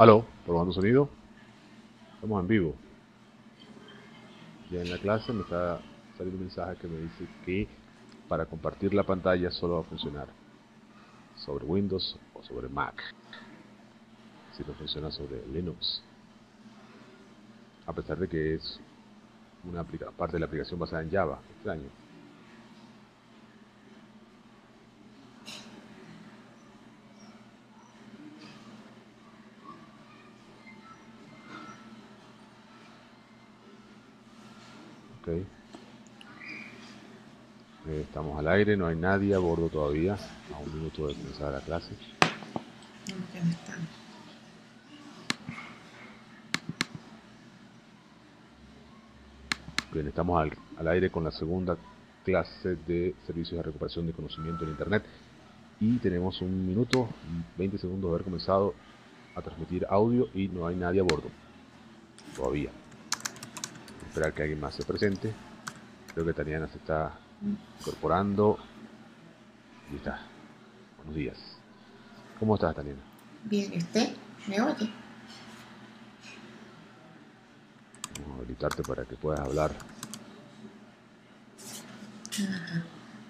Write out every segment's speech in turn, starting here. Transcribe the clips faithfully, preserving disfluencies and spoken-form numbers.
Aló, probando sonido. Estamos en vivo. Ya en la clase me está saliendo un mensaje que me dice que para compartir la pantalla solo va a funcionar sobre Windows o sobre Mac. Si no funciona sobre Linux. A pesar de que es una parte de la aplicación basada en Java. Extraño. Ok. Eh, estamos al aire, no hay nadie a bordo todavía. A un minuto de comenzar la clase. ¿Cómo que no están? Bien, estamos al, al aire con la segunda clase de servicios de recuperación de conocimiento en Internet. Y tenemos un minuto y veinte segundos de haber comenzado a transmitir audio y no hay nadie a bordo. Todavía. Voy a esperar que alguien más se presente. Creo que Tatiana se está incorporando. Y está. Buenos días. ¿Cómo estás, Tatiana? Bien, ¿y usted? ¿Me oye? Vamos a habilitarte para que puedas hablar. Ajá.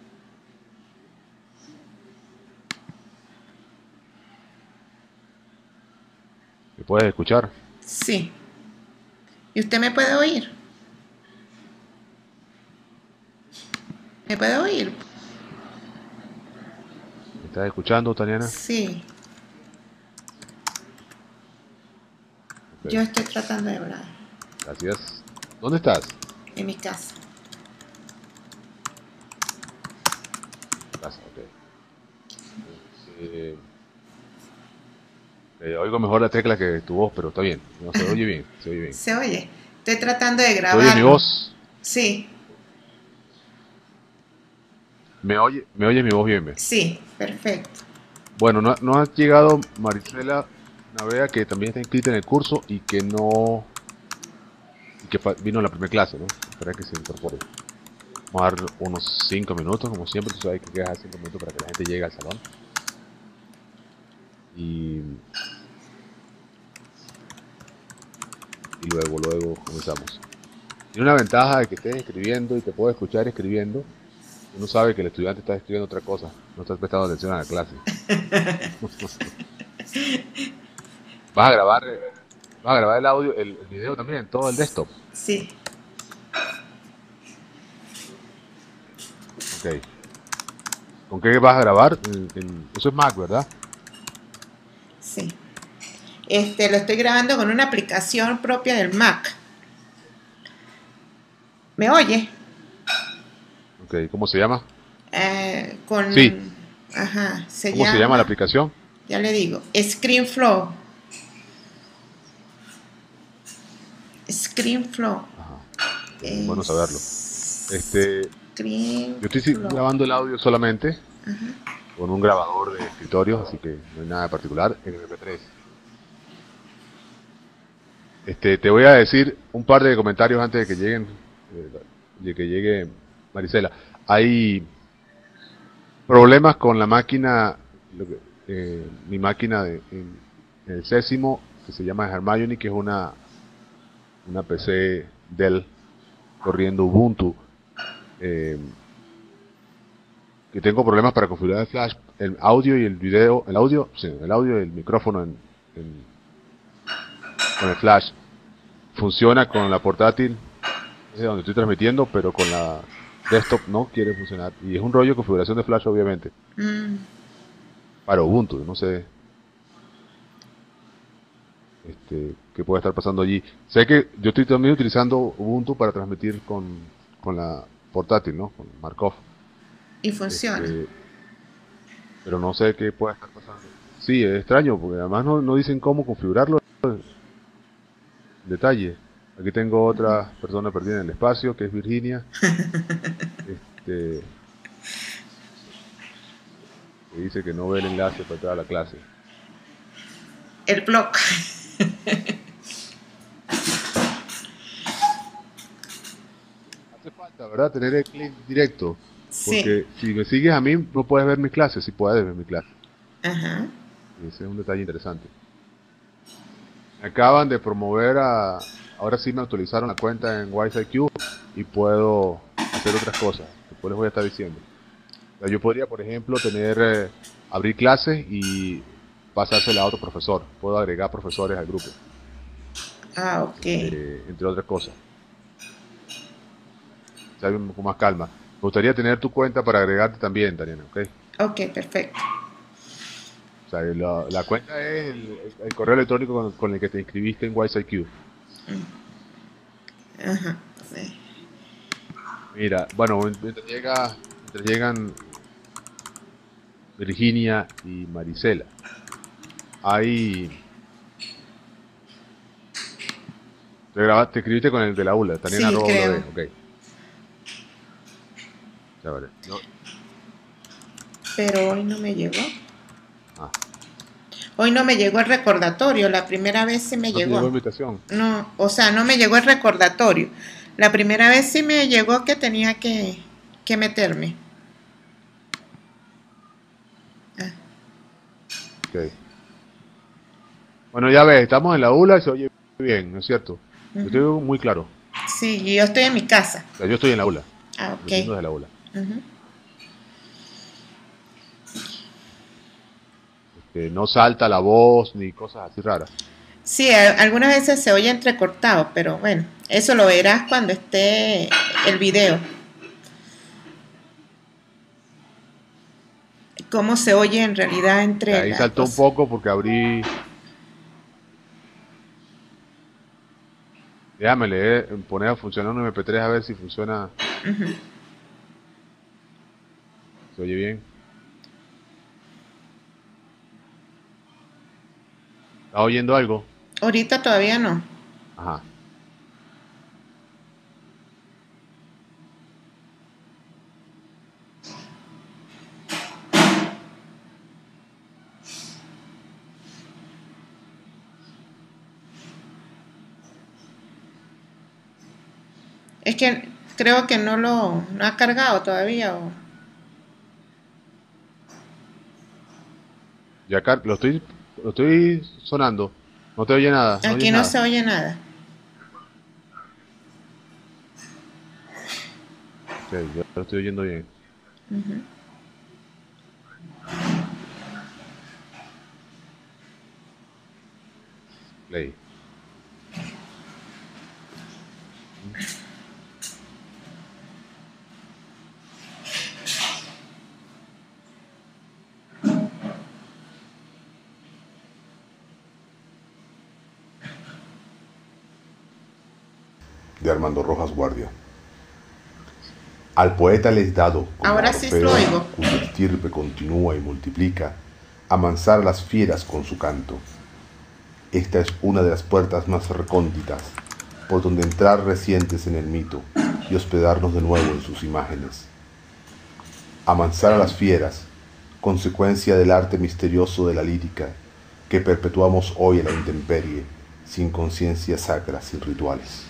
¿Me puedes escuchar? Sí. ¿Y usted me puede oír? ¿Me puede oír? ¿Me estás escuchando, Tatiana? Sí. Okay. Yo estoy tratando de hablar. Gracias. ¿Dónde estás? En mi casa. Casa, ok. Eh, eh, oigo mejor la tecla que tu voz, pero está bien. No, se oye bien, se oye bien. ¿Se oye? Estoy tratando de ¿Se oye mi grabarlo. voz? Sí, ¿Me oye, me oye mi voz bien? ¿Ve? sí, perfecto. Bueno, no, no ha llegado Marisela Navea, que también está inscrita en el curso y que no... y que vino a la primera clase, ¿no? Espera que se incorpore. Vamos a dar unos cinco minutos, como siempre, tú sabes que quedas cinco minutos para que la gente llegue al salón. Y... y luego, luego comenzamos. Tiene una ventaja de que estés escribiendo y te puedo escuchar escribiendo. Uno sabe que el estudiante está escribiendo otra cosa, no estás prestando atención a la clase. Vas a grabar, vas a grabar el audio, el, el video también, todo el desktop. Sí. Ok. ¿Con qué vas a grabar? En, en, eso es Mac, ¿verdad? Sí. Este, lo estoy grabando con una aplicación propia del Mac. ¿Me oye? Ok, ¿cómo se llama? Eh, Sí. con... Ajá, se ¿Cómo se llama la llama... aplicación? Ya le digo, ScreenFlow. ScreenFlow. Ajá. Okay, bueno saberlo. Este, yo estoy ScreenFlow. grabando el audio solamente Ajá. con un grabador de escritorio, así que no hay nada particular en M P tres. Este, te voy a decir un par de comentarios antes de que lleguen, eh, de que llegue Marisela. Hay problemas con la máquina, lo que, eh, mi máquina de, en, en el Césimo, que se llama Hermione, que es una, una P C Dell corriendo Ubuntu, eh, que tengo problemas para configurar el flash, el audio y el video, el audio, sí, el audio y el micrófono en, en, con el flash. Funciona con la portátil, es donde estoy transmitiendo, pero con la desktop no quiere funcionar. Y es un rollo de configuración de flash, obviamente. Mm. Para Ubuntu, no sé este, qué puede estar pasando allí. Sé que yo estoy también utilizando Ubuntu para transmitir con, con la portátil, ¿no? Con Markov. Y funciona. Este, pero no sé qué puede estar pasando. Sí, es extraño, porque además no, no dicen cómo configurarlo en detalle. Aquí tengo otra persona perdida en el espacio, que es Virginia. Este, que dice que no ve el enlace para entrar a la clase. El blog. Hace falta, ¿verdad? Tener el clic directo. Sí. Porque si me sigues a mí, no puedes ver mis clases. Sí puedes ver mis clases. Ajá. Y ese es un detalle interesante. Me acaban de promover a... Ahora sí me actualizaron la cuenta en WiseIQ y puedo hacer otras cosas. Después les voy a estar diciendo. O sea, yo podría, por ejemplo, tener... Eh, abrir clases y pasársela a otro profesor. Puedo agregar profesores al grupo. Ah, ok. Este, entre otras cosas. O sea, con más calma. Me gustaría tener tu cuenta para agregarte también, Tariana, ¿ok? Ok, perfecto. O sea, la, la cuenta es el, el correo electrónico con, con el que te inscribiste en WiseIQ. Ajá. Sí. Mira, bueno, mientras, llega, mientras llegan Virginia y Marisela, hay... Te, grabaste, te escribiste con el de la U L A, Taniana Sí, arroba creo. W, ok. Ya vale. Yo, Pero hoy no me llegó. ah, Hoy no me llegó el recordatorio. La primera vez sí me ¿no te llegó llegó. invitación? No, o sea, no me llegó el recordatorio. La primera vez sí me llegó que tenía que, que meterme. Ah, Ok. Bueno, ya ves, estamos en la U L A y se oye bien, ¿no es cierto? Yo ujú. estoy muy claro. Sí, y yo estoy en mi casa. O sea, yo estoy en la U L A, Ah, ok. transmitiendo desde la U L A. Ujú. Este, no salta la voz ni cosas así raras. Sí, a- algunas veces se oye entrecortado, pero bueno, eso lo verás cuando esté el video. Cómo se oye en realidad entre Ahí las saltó un cosas. poco porque abrí... Déjame leer, poner a funcionar un M P tres a ver si funciona, se oye bien. ¿Estás oyendo algo? Ahorita todavía no. Ajá. Es que creo que no lo no ha cargado todavía. O... Ya acá lo estoy, lo estoy sonando. No te oye nada, no oyes Aquí no nada. se oye nada. Ok, yo lo estoy oyendo bien. Play. De Armando Rojas Guardia. Al poeta le es dado, como Ahora a sí Orfeo, lo oigo. cuya estirpe continúa y multiplica, amansar a las fieras con su canto. Esta es una de las puertas más recónditas, por donde entrar recientes en el mito y hospedarnos de nuevo en sus imágenes. Amansar a las fieras, consecuencia del arte misterioso de la lírica, que perpetuamos hoy en la intemperie, sin conciencia sacra, sin rituales.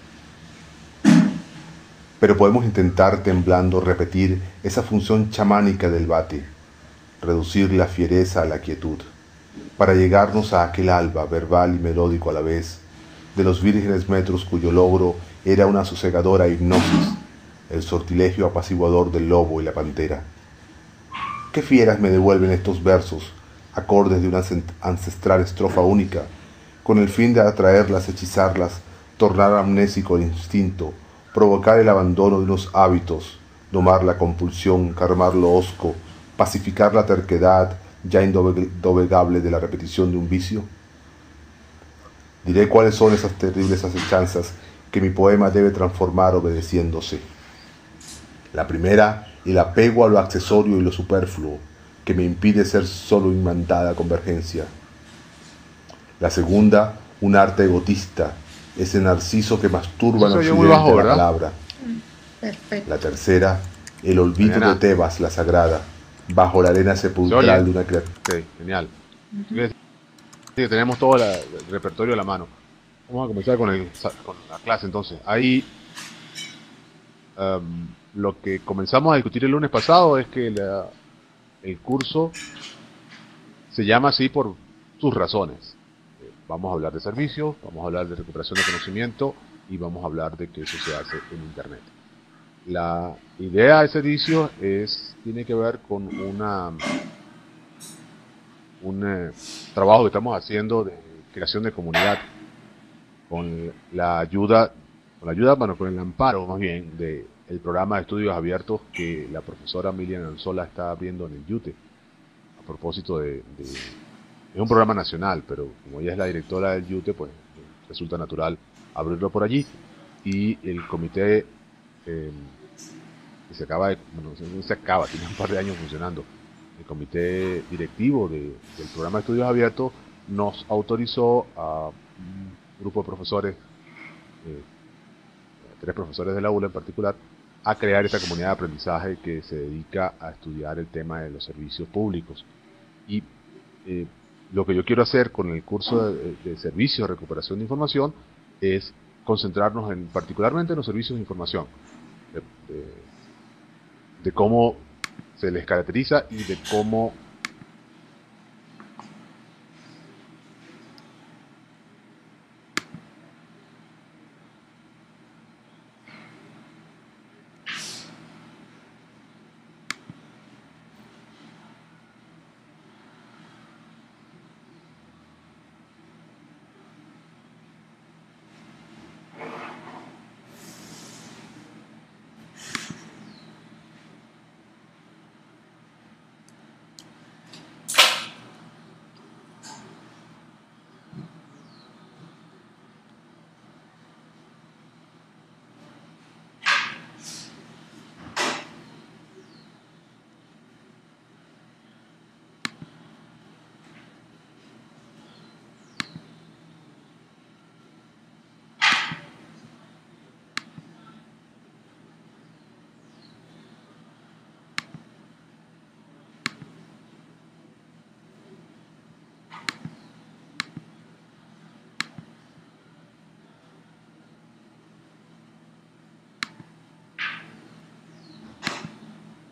Pero podemos intentar temblando repetir esa función chamánica del bate, reducir la fiereza a la quietud, para llegarnos a aquel alba verbal y melódico a la vez, de los vírgenes metros cuyo logro era una sosegadora hipnosis, el sortilegio apaciguador del lobo y la pantera. ¿Qué fieras me devuelven estos versos, acordes de una ancestral estrofa única, con el fin de atraerlas, hechizarlas, tornar amnésico el instinto, provocar el abandono de unos hábitos, domar la compulsión, calmar lo hosco, pacificar la terquedad ya indoblegable de la repetición de un vicio? Diré cuáles son esas terribles acechanzas que mi poema debe transformar obedeciéndose. La primera, el apego a lo accesorio y lo superfluo, que me impide ser solo inmandada convergencia. La segunda, un arte egotista, ese narciso que masturba Eso en se oye muy occidente bajo, la ¿verdad? palabra. Perfecto. La tercera, el olvido Taniana. de Tebas, la sagrada, bajo la arena ¿Se oye? sepulcral de una criatura. Ok, genial. Quiere decir que tenemos todo la- el repertorio a la mano. Vamos a comenzar con, el, con la clase entonces. Ahí um, lo que comenzamos a discutir el lunes pasado es que la, el curso se llama así por sus razones. vamos a hablar de servicios, vamos a hablar de recuperación de conocimiento y vamos a hablar de que eso se hace en Internet. La idea de servicios es, tiene que ver con una, un eh, trabajo que estamos haciendo de creación de comunidad, con la ayuda, con la ayuda, bueno, con el amparo más bien de el programa de estudios abiertos que la profesora Miriam Anzola está abriendo en el YUTE. A propósito de, de es un programa nacional, pero como ella es la directora del YUTE, pues resulta natural abrirlo por allí. Y el comité eh, que se acaba de, bueno, no se acaba, tiene un par de años funcionando, el comité directivo de, del programa de estudios abiertos nos autorizó a un grupo de profesores, eh, tres profesores de la U L A en particular, a crear esta comunidad de aprendizaje que se dedica a estudiar el tema de los servicios públicos. Y eh, lo que yo quiero hacer con el curso de, de servicios de recuperación de información es concentrarnos en, particularmente en los servicios de información, de, de, de cómo se les caracteriza y de cómo